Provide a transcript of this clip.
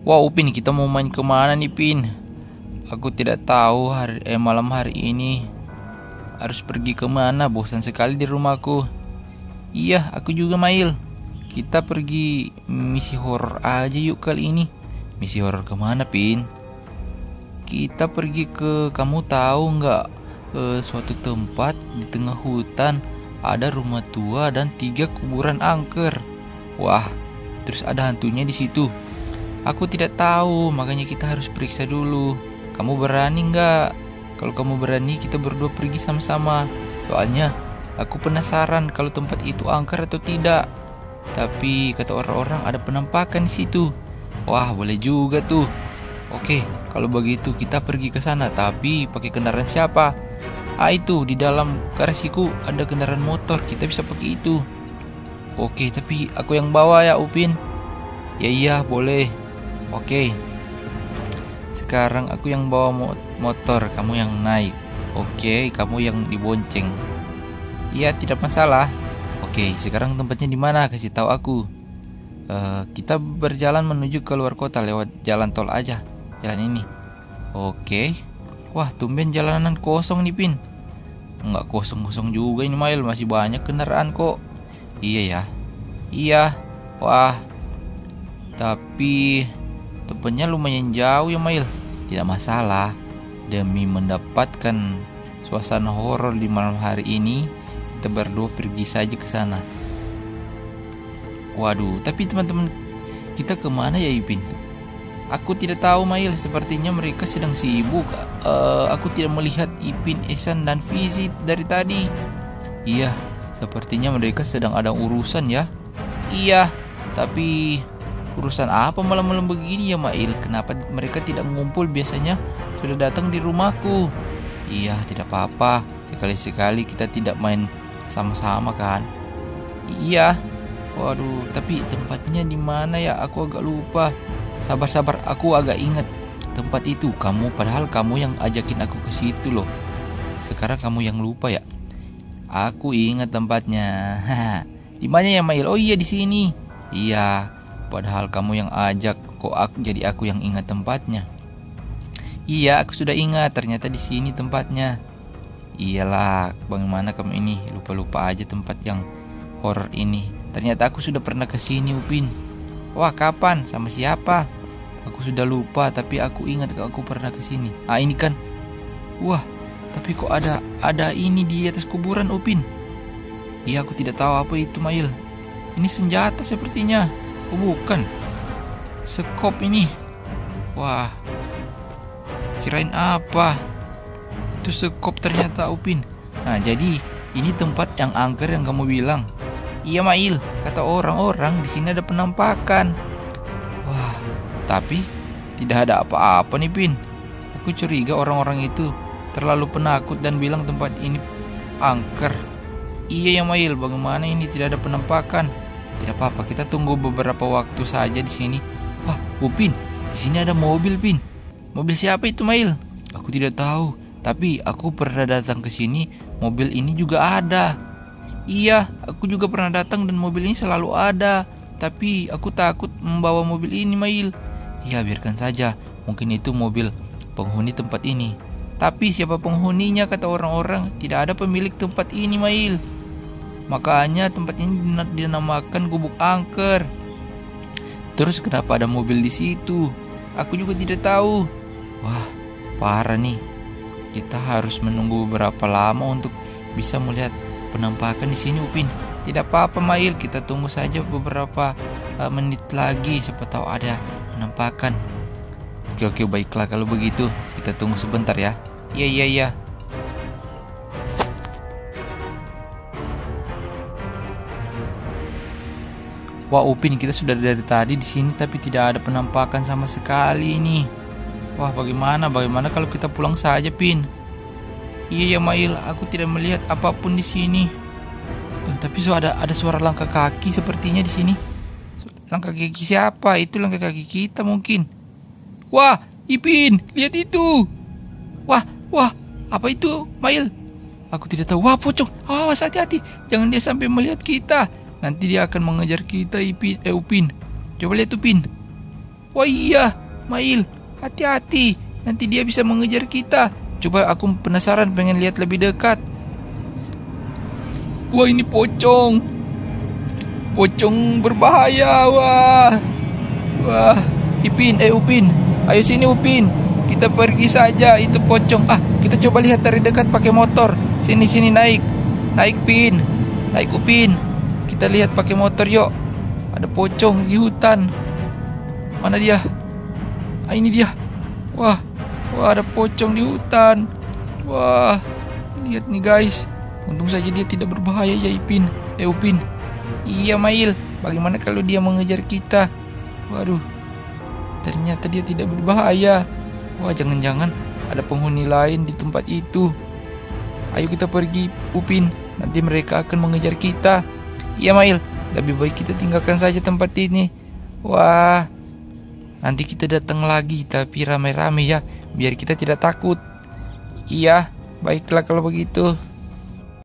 Wah Upin, kita mau main kemana nih Pin? Aku tidak tahu malam hari ini harus pergi kemana. Bosan sekali di rumahku. Iya, aku juga Mail. Kita pergi misi horor aja yuk kali ini. Misi horor kemana Pin? Kita pergi ke, kamu tahu nggak, suatu tempat di tengah hutan. Ada rumah tua dan 3 kuburan angker. Wah, terus ada hantunya di situ. Aku tidak tahu, makanya kita harus periksa dulu. Kamu berani nggak? Kalau kamu berani, kita berdua pergi sama-sama. Soalnya aku penasaran kalau tempat itu angker atau tidak. Tapi kata orang-orang ada penampakan di situ. Wah, boleh juga tuh. Oke, kalau begitu kita pergi ke sana. Tapi pakai kendaraan siapa? Itu di dalam garasiku ada kendaraan motor. Kita bisa pakai itu. Oke, tapi aku yang bawa ya Upin. Ya iya, boleh. Oke. Sekarang aku yang bawa motor, kamu yang naik. Oke, kamu yang dibonceng. Iya, tidak masalah. Oke, sekarang tempatnya di mana? Kasih tahu aku. Kita berjalan menuju ke luar kota lewat jalan tol aja. Jalan ini. Oke. Wah, tumben jalanan kosong nih, Pin. Enggak kosong-kosong juga ini, Mail. Masih banyak kendaraan kok. Iya ya. Iya. Wah. Tapi tempatnya lumayan jauh ya, Mail. Tidak masalah. Demi mendapatkan suasana horor di malam hari ini, kita berdua pergi saja ke sana. Waduh, tapi teman-teman kita kemana ya Ipin? Aku tidak tahu, Mail. Sepertinya mereka sedang sibuk. Aku tidak melihat Ipin, Esan, dan Visit dari tadi. Iya, sepertinya mereka sedang ada urusan ya. Iya, tapi urusan apa malam-malam begini ya, Mail? Kenapa mereka tidak mengumpul? Biasanya sudah datang di rumahku. Iya, tidak apa-apa. Sekali-sekali kita tidak main sama-sama kan? Iya. Waduh, tapi tempatnya di mana ya? Aku agak lupa. Sabar-sabar, aku agak ingat tempat itu. Padahal kamu yang ajakin aku ke situ loh. Sekarang kamu yang lupa ya? Aku ingat tempatnya. Di mana ya, Mail? Oh iya, di sini. Iya. Padahal kamu yang ajak, kok jadi aku yang ingat tempatnya. Iya, aku sudah ingat. Ternyata di sini tempatnya. Iyalah, bagaimana kamu ini lupa-lupa aja tempat yang horor ini. Ternyata aku sudah pernah ke sini, Upin. Wah, kapan? Sama siapa? Aku sudah lupa, tapi aku ingat kalau aku pernah ke sini. Ini kan. Wah, tapi kok ada ini di atas kuburan, Upin. Iya, aku tidak tahu apa itu, Mail. Ini senjata sepertinya. Oh, bukan. Sekop ini. Wah. Kirain apa? Itu sekop ternyata, Upin. Nah, jadi ini tempat yang angker yang kamu bilang. Iya, Mail. Kata orang-orang di sini ada penampakan. Wah, tapi tidak ada apa-apa nih, Pin. Aku curiga orang-orang itu terlalu penakut dan bilang tempat ini angker. Iya ya, Mail. Bagaimana ini tidak ada penampakan? Tidak apa-apa, kita tunggu beberapa waktu saja di sini. Wah, Upin, di sini ada mobil, Pin. Mobil siapa itu, Mail? Aku tidak tahu, tapi aku pernah datang ke sini, mobil ini juga ada. Iya, aku juga pernah datang dan mobil ini selalu ada. Tapi aku takut membawa mobil ini, Mail. Ya, biarkan saja. Mungkin itu mobil penghuni tempat ini. Tapi siapa penghuninya? Kata orang-orang tidak ada pemilik tempat ini, Mail. Makanya tempat ini dinamakan Gubuk Angker. Terus kenapa ada mobil di situ? Aku juga tidak tahu. Wah, parah nih. Kita harus menunggu beberapa lama untuk bisa melihat penampakan di sini, Upin. Tidak apa-apa, Mail. Kita tunggu saja beberapa menit lagi. Siapa tahu ada penampakan. Oke, baiklah kalau begitu. Kita tunggu sebentar ya. Iya. Wah, Upin, kita sudah dari tadi di sini tapi tidak ada penampakan sama sekali nih. Wah, bagaimana kalau kita pulang saja, Pin? Iya ya, Mail, aku tidak melihat apapun di sini. Tapi ada suara langkah kaki sepertinya di sini. Langkah kaki siapa? Itu langkah kaki kita mungkin. Wah, Ipin, lihat itu. Wah, apa itu, Mail? Aku tidak tahu. Wah, pocong. Awas, hati-hati. Jangan dia sampai melihat kita. Nanti dia akan mengejar kita, Upin. Coba lihat, Upin. Wah iya, Mail, hati-hati. Nanti dia bisa mengejar kita. Coba aku penasaran, pengen lihat lebih dekat. Wah ini pocong. Pocong berbahaya, wah. Wah, Upin, ayo sini Upin. Kita pergi saja, itu pocong. Kita coba lihat dari dekat pakai motor. Sini naik. Naik Pin. Naik Upin. Kita lihat pakai motor yuk. Ada pocong di hutan. Mana dia? Ini dia. Wah, ada pocong di hutan. Wah, lihat nih guys. Untung saja dia tidak berbahaya ya Upin. Iya Mail, bagaimana kalau dia mengejar kita? Waduh, ternyata dia tidak berbahaya. Wah, jangan-jangan ada penghuni lain di tempat itu. Ayo kita pergi Upin, nanti mereka akan mengejar kita. Iya Mail, lebih baik kita tinggalkan saja tempat ini. Wah, nanti kita datang lagi tapi ramai-ramai ya, biar kita tidak takut. Iya, baiklah kalau begitu.